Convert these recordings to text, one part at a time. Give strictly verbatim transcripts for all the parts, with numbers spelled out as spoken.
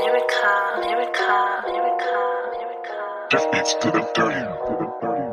Lyrica, Lyrica, Lyrica, Lyrica. Just beats to the dirty, to the dirty.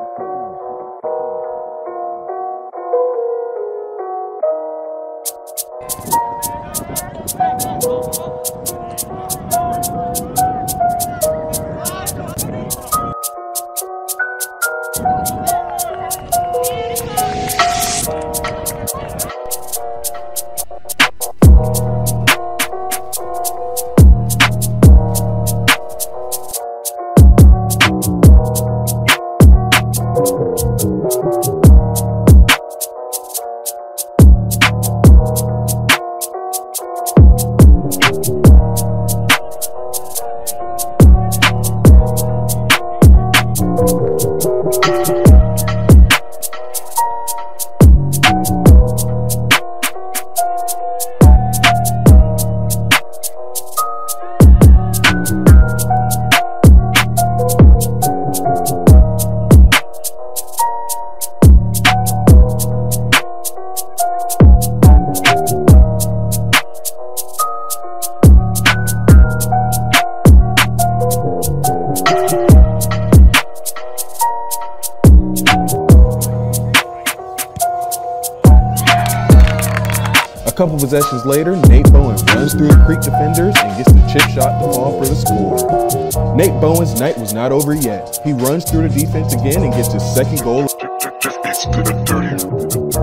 A couple possessions later, Nate Bowen runs through the Creek defenders and gets the chip shot to fall for the score. Nate Bowen's night was not over yet. He runs through the defense again and gets his second goal. Just beats to the dirty.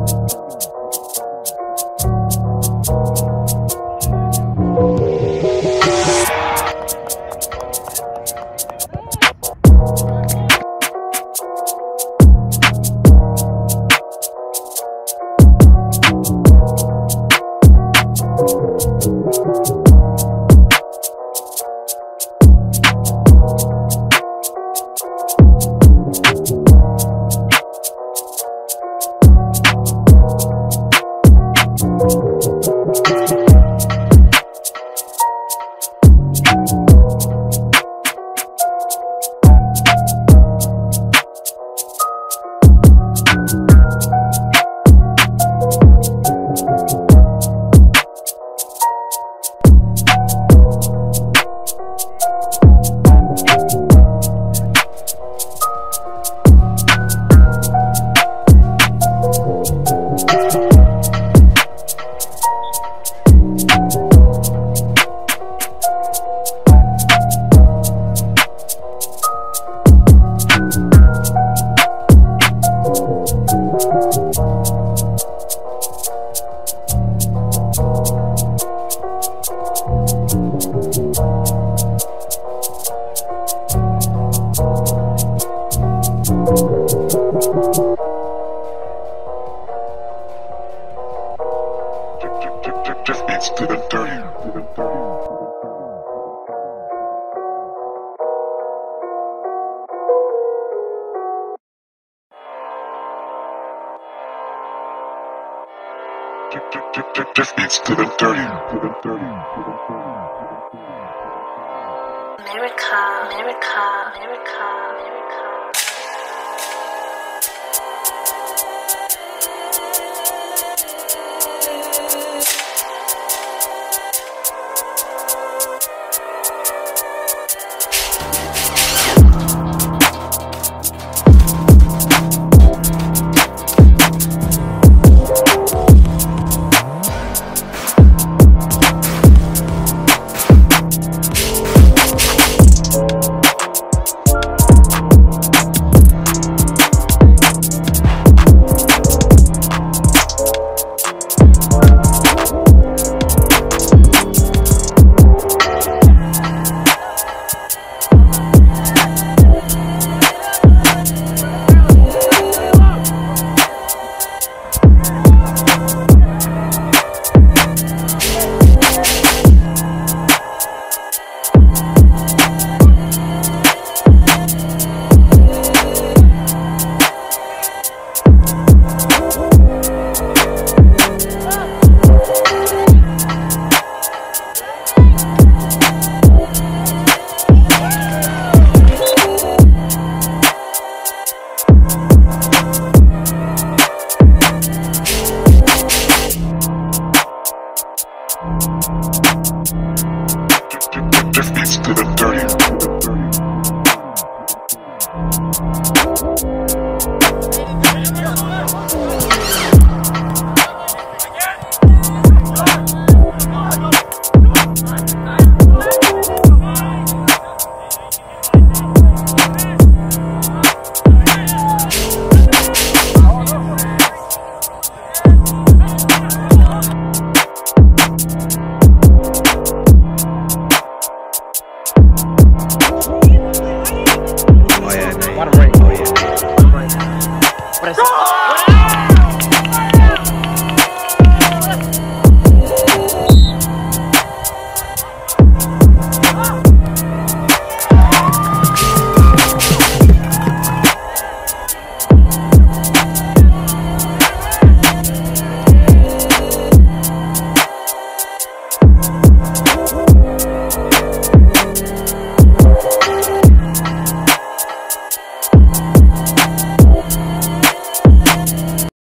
Just beats to the dirty. Just beats to the dirty. Lyrica, Lyrica, Lyrica, Lyrica. Jeff beats to the dirty. What a rain. Oh, yeah. What a